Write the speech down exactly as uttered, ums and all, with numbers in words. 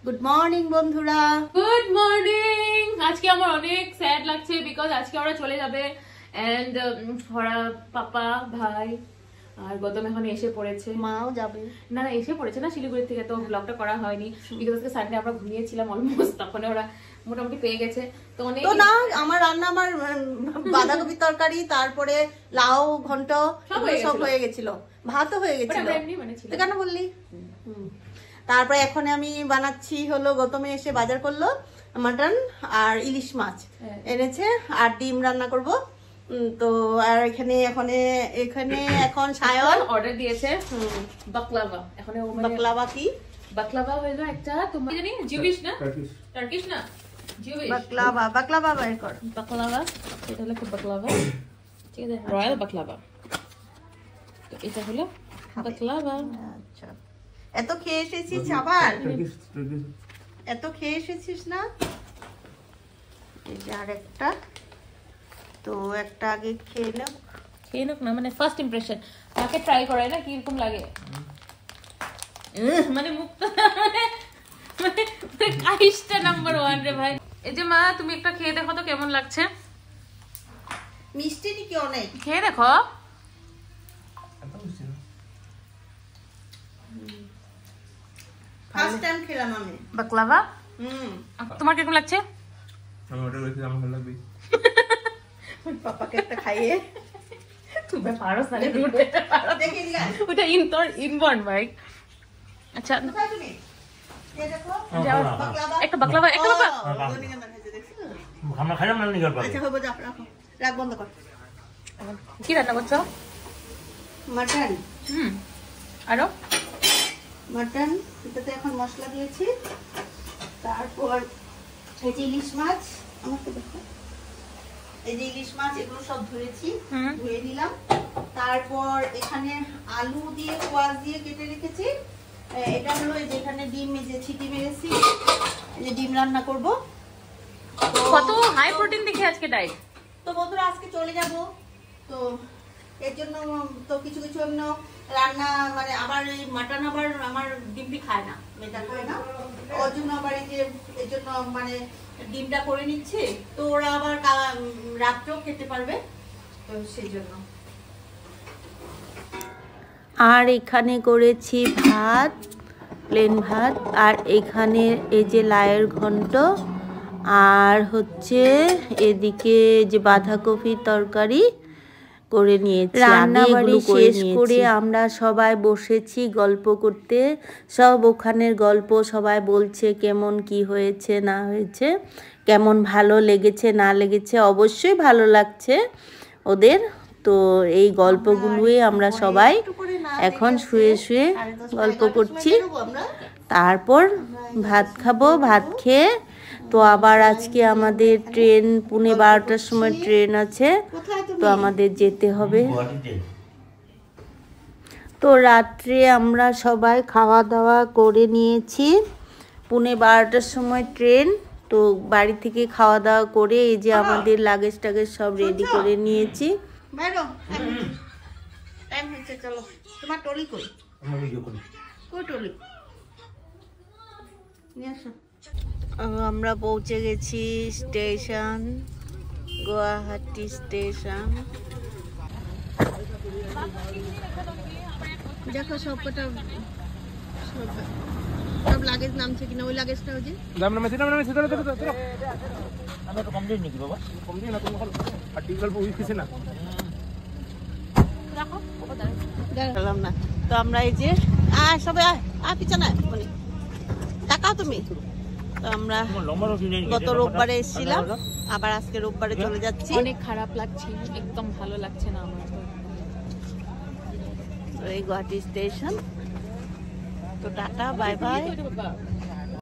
Good morning বন্ধুরা, good morning. আজকে আমার অনেক স্যাড লাগছে বিকজ আজকে ওরা চলে যাবে এন্ড ওরা পাপা ভাই আর গৌতম এখন এসে পড়েছে, মাও যাবে। না না এসে পড়েছে না শিলিগুড়ি থেকে, তো ব্লগটা করা হয়নি বিকজ আজকে সানডে আমরা ঘুমিয়েছিলাম অলমোস্ট, তখন ওরা মোটামুটি পেয়ে গেছে। তো অনেক তো না আমার রান্না আমার বাঁধাকপি তরকারি, তারপরে লাউ ঘন্ট সব হয়ে গেছিল, ভাতও হয়ে গেছিল। কেন বললি? তারপরে এখন আমি বানাচ্ছি হলো, গৌতমে এসে বাজার করলো মাটন আর ইলিশ মাছ এনেছে আর ডিম রান্না করব। তো আর এখানে এখন এখানে এখন সায়ন অর্ডার দিয়েছে বাকলাভা। এখন বাকলাভা কি? বাকলাভা হলো একটা তোমার জানি জুবিশ না, টার্কিশ না, জুবিশ বাকলাভা। বাকলাভা বের কর। বাকলাভা এটা হলো বাকলাভা, ঠিক আছে, রয়্যাল বাকলাভা। তো এটা হলো বাকলাভা। আচ্ছা, এত খেয়ে এসেছিস আবার? এত খেয়ে এসেছিস না? এই যে আরেকটা, তো একটা আগে খেয়ে নাও। খেয়ে নাও না, মানে ফার্স্ট ইমপ্রেশন, তাকে ট্রাই করাই না কিরকম লাগে, মানে মুখটা মানে কাইশটা নাম্বার ওয়ান রে ভাই। এই যে মা তুমি একটা খেয়ে দেখো তো কেমন লাগছে। মিষ্টি নাকি অনেক? খেয়ে দেখো। ফার্স্ট টাইম খেলাম আমি বাকলাভা। হুম, তোমার কিরকম লাগছে? আমি ওটা রেখে আমার ভালো লাগবে। পাপাকে একটা খাইয়ে তুমি পারোস না রে, দেখে দিলা ওটা ইন তোর ইনবর্ন ভাই। আচ্ছা কোথায় তুমি? এই দেখো বাকলাভা, একটা বাকলাভা, একটা বাকলাভা। আমরা খাইলাম না নিগার পাবে। আচ্ছা হবে, যা রাখো, রাখ, বন্ধ কর। কি রান্না করছো? মাটন। হুম, আরো মাটন, এটাতে এখন মশলা দিয়েছি। তারপর এই যে ইলিশ মাছ, আমাকে দেখো, এই যে ইলিশ মাছ এগুলো সব ধুয়েছি, ধুয়ে নিলাম। তারপর এখানে আলু দিয়ে কোয়াশ দিয়ে কেটে রেখেছি। এটা হলো এই যে এখানে ডিম, এই যে ছিটি মেরেছি, এই যে ডিম রান্না করব। কত হাই প্রোটিন দেখে আজকে ডায়েট। তো বন্ধুরা আজকে চলে যাব, তো এর জন্য তো কিছু কিছু এমন রান্না, মানে আবার এই মাটন আবার আমার ডিমটি খায় না, মেয়েটা খায় না, ওর জন্য আবার এই যে এর জন্য মানে ডিমটা করে নিচ্ছে, তো ওরা আবার রাত্রেও খেতে পারবে, তো সেই জন্য। আর এখানে করেছি ভাত, প্লেন ভাত, আর এখানে এই যে লাউয়ের ঘন্ট, আর হচ্ছে এদিকে যে বাঁধাকপির তরকারি করে নিয়েছি। রান্নাবাড়ি শেষ করে আমরা সবাই বসেছি গল্প করতে, সব ওখানের গল্প, সবাই বলছে কেমন কি হয়েছে না হয়েছে, কেমন ভালো লেগেছে না লেগেছে। অবশ্যই ভালো লাগছে ওদের, তো এই গল্পগুলোই আমরা সবাই এখন শুয়ে শুয়ে গল্প করছি। তারপর ভাত খাবো, ভাত খেয়ে তো আবার আজকে আমাদের ট্রেন পুনে বারোটার সময় ট্রেন আছে, তো আমাদের যেতে হবে। তো রাত্রে আমরা সবাই খাওয়া দাওয়া করে নিয়েছি, পুনে বারোটার সময় ট্রেন, তো বাড়ি থেকে খাওয়া দাওয়া করে এই যে আমাদের লাগেজ টাগেজ সব রেডি করে নিয়েছি। চলো, তোমার টলি কই? কই টলি? নিয়ে আসো। আমরা পৌঁছে গেছি স্টেশন, গুয়াহাটি স্টেশন। দেখো সব কটা সব লাগেজ নামছে কিনা, ওই লাগেজটা ওই যে দাম নামছে না নামছে, ধরো ধরো ধরো। আমরা তো কম দিই নাকি বাবা? কম দিই না তুমি, আর ডিগল বই কিছু না রাখো ওটা দেখলাম না। তো আমরা এই যে আয় সবাই আয় আয় পিছনে মানে তাকাও তুমি। তো আমরা গত রোববারে এসেছিলাম, আবার আজকে রোববারে চলে যাচ্ছি। অনেক খারাপ লাগছে, একদম ভালো লাগছে না আমার। এই গুয়াহাটি স্টেশন, তো টাটা বাই বাই।